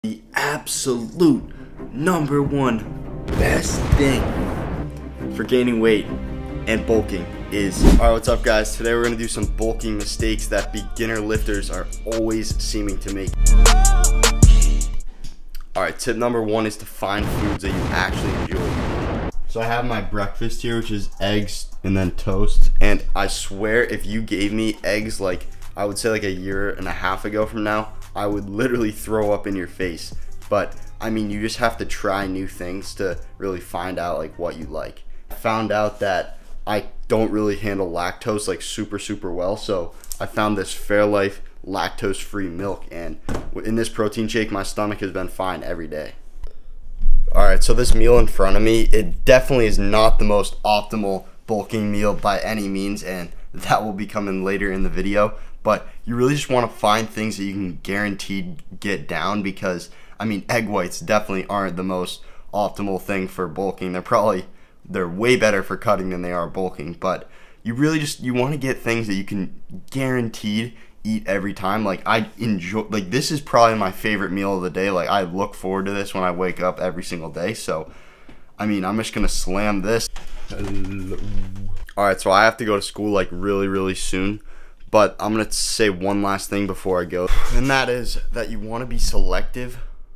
The absolute #1 best thing for gaining weight and bulking is, alright, what's up guys? Today we're going to do some bulking mistakes that beginner lifters are always seeming to make. Alright, tip #1 is to find foods that you actually enjoy. So I have my breakfast here, which is eggs and then toast, and I swear if you gave me eggs like, I would say like 1.5 years ago from now, I would literally throw up in your face. But I mean, you just have to try new things to really find out like what you like. I found out that I don't really handle lactose like super well, so I found this Fairlife lactose-free milk, and in this protein shake my stomach has been fine every day. Alright, so this meal in front of me, it definitely is not the most optimal bulking meal by any means, and that will be coming later in the video. But you really just want to find things that you can guaranteed get down, because I mean, egg whites definitely aren't the most optimal thing for bulking. They're way better for cutting than they are bulking, but you really you want to get things that you can guaranteed eat every time. Like I enjoy, like this is probably my favorite meal of the day. Like I look forward to this when I wake up every single day. So I mean, I'm just gonna slam this. Alright, so I have to go to school like really soon. But I'm going to say one last thing before I go, and that is that you want to be selective,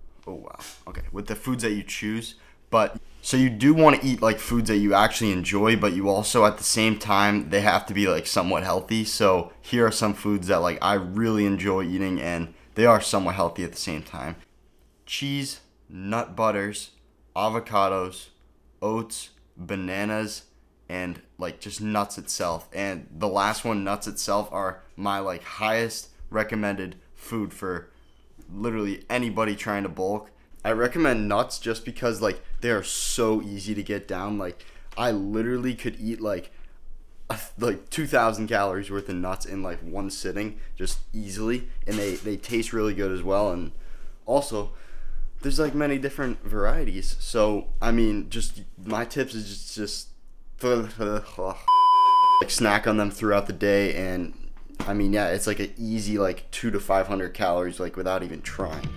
with the foods that you choose. But so you do want to eat like foods that you actually enjoy, but you also at the same time, they have to be like somewhat healthy. So here are some foods that like I really enjoy eating, and they are somewhat healthy at the same time. Cheese, nut butters, avocados, oats, bananas, and like just nuts itself. And the last one, nuts itself, are my like highest recommended food for literally anybody trying to bulk. I recommend nuts just because like they are so easy to get down. Like I literally could eat like 2,000 calories worth of nuts in like one sitting, just easily, and they taste really good as well. And also there's like many different varieties, so I mean, just my tips is just like snack on them throughout the day. And I mean, yeah, it's like an easy like 200 to 500 calories like without even trying.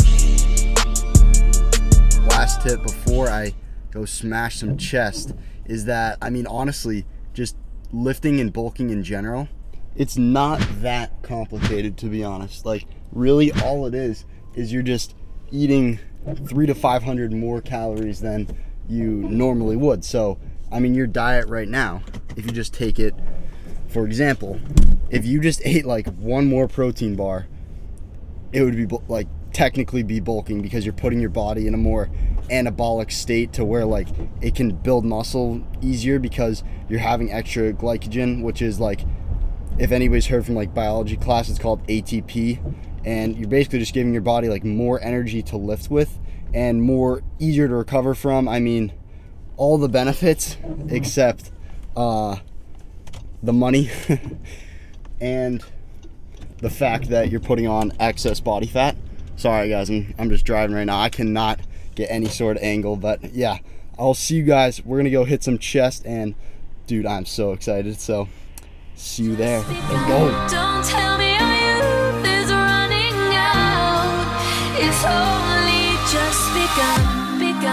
Last tip before I go smash some chest is that, I mean, honestly, just lifting and bulking in general, it's not that complicated, to be honest. Like really all it is you're just eating 300 to 500 more calories than you normally would. So I mean, your diet right now, if you just take it, for example, if you just ate like one more protein bar, it would be like technically be bulking, because you're putting your body in a more anabolic state to where like it can build muscle easier because you're having extra glycogen, which is like, if anybody's heard from like biology class, it's called ATP, and you're basically just giving your body like more energy to lift with and more easier to recover from. I mean, all the benefits except the money and the fact that you're putting on excess body fat. Sorry guys, I'm just driving right now. I cannot get any sort of angle, but yeah, I'll see you guys. We're gonna go hit some chest, and dude, I'm so excited. So see you there. Let's go. Don't tell me our youth is running out. It's only just begun.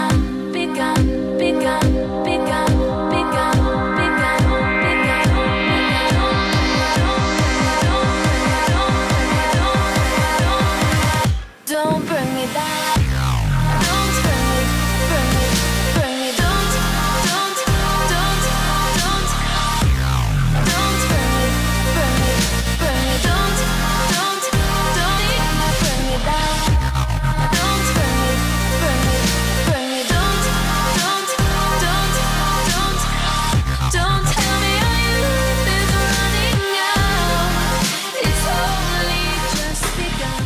Don't bring me back. Don't bring me. Don't tell me our youth is running out. It's only just begun.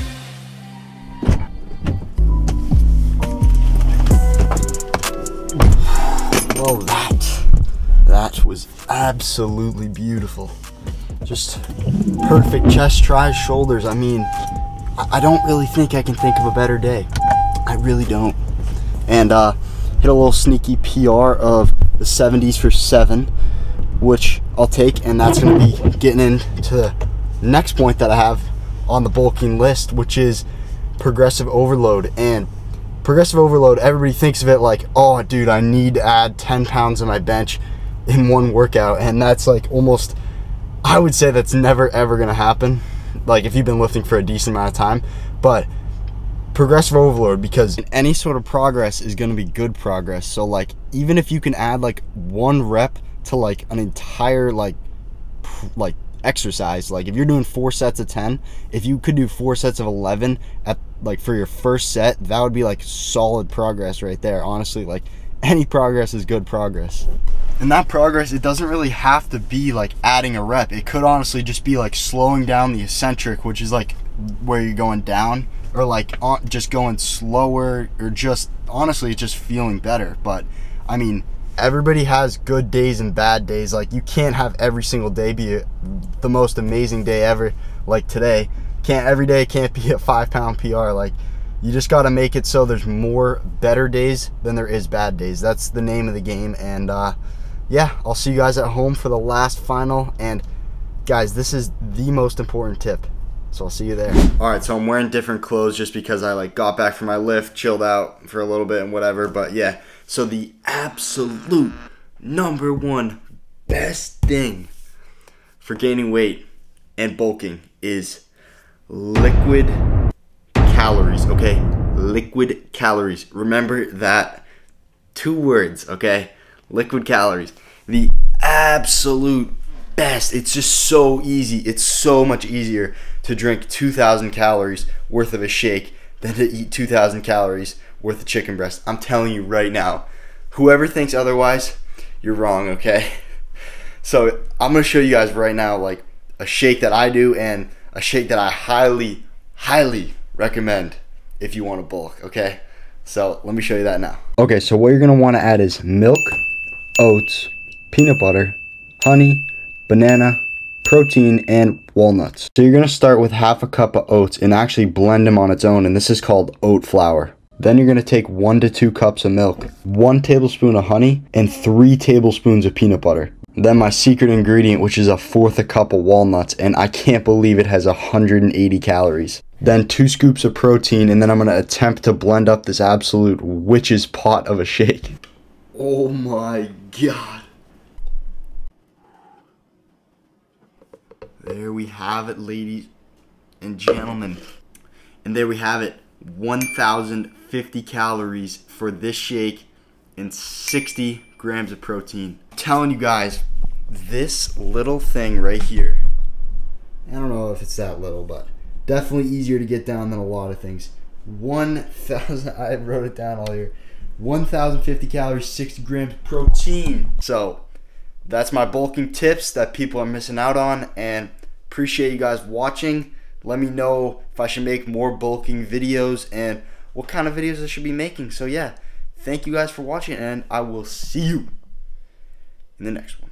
Whoa, that was absolutely beautiful. Just perfect chest, tries, shoulders. I mean, I don't really think I can think of a better day. I really don't. And hit a little sneaky PR of the 70s for 7, which I'll take, and that's going to be getting into the next point that I have on the bulking list, which is progressive overload. And progressive overload, everybody thinks of it like, oh dude, I need to add 10 pounds of my bench in one workout, and that's like almost, I would say that's never ever gonna happen, like if you've been lifting for a decent amount of time. But progressive overload, because any sort of progress is going to be good progress. So like even if you can add like 1 rep to like an entire like exercise, like if you're doing 4 sets of 10, if you could do 4 sets of 11 at like for your first set, that would be like solid progress right there. Honestly, like any progress is good progress. And that progress, it doesn't really have to be like adding a rep. It could honestly just be like slowing down the eccentric, which is like where you're going down, or like just going slower, or just honestly just feeling better. But I mean, everybody has good days and bad days. Like you can't have every single day be the most amazing day ever. Like today, every day can't be a 5-pound PR. Like you just got to make it so there's more better days than there is bad days. That's the name of the game. And yeah, I'll see you guys at home for the last final. And guys, this is the most important tip, so I'll see you there. All right, so I'm wearing different clothes just because I like got back from my lift, chilled out for a little bit and whatever. But yeah, so the absolute #1 best thing for gaining weight and bulking is liquid calories, okay? Liquid calories. Remember that 2 words, okay? Liquid calories. The absolute best. It's just so easy. It's so much easier to drink 2,000 calories worth of a shake than to eat 2,000 calories worth of chicken breast. I'm telling you right now. Whoever thinks otherwise, you're wrong, okay? So I'm going to show you guys right now like a shake that I do, and a shake that I highly, highly recommend if you want to bulk, okay? So let me show you that now. Okay, so what you're going to want to add is milk, oats, peanut butter, honey, banana, protein, and walnuts. So you're going to start with half a cup of oats and actually blend them on its own, and this is called oat flour. Then you're going to take 1 to 2 cups of milk, 1 tablespoon of honey, and 3 tablespoons of peanut butter. Then my secret ingredient, which is 1/4 a cup of walnuts, and I can't believe it has 180 calories. Then 2 scoops of protein, and then I'm going to attempt to blend up this absolute witch's pot of a shake. Oh my god. There we have it, ladies and gentlemen. And there we have it. 1,050 calories for this shake and 60 grams of protein. I'm telling you guys, this little thing right here, I don't know if it's that little, but definitely easier to get down than a lot of things. 1,000, I wrote it down all here. 1,050 calories, 60 grams of protein. So that's my bulking tips that people are missing out on, and appreciate you guys watching. Let me know if I should make more bulking videos and what kind of videos I should be making. So yeah, thank you guys for watching, and I will see you in the next one.